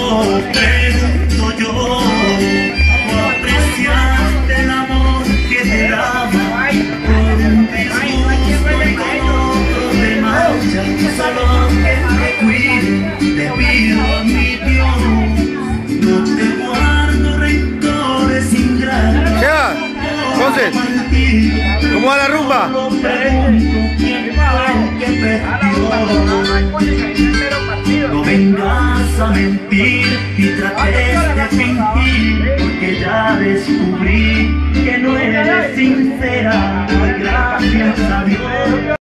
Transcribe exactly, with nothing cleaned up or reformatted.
pregunto yo, ¿cómo apreciaste el amor que te daba? Por un disgusto y con otro te marchas, solo que te cuide, te pido a mi Dios, no te guardo rencores ingratos. Seba, entonces, ¿cómo va la rumba? No vengas a mentir y trates de fingir, porque ya descubrí que no eres sincera. Gracias a Dios.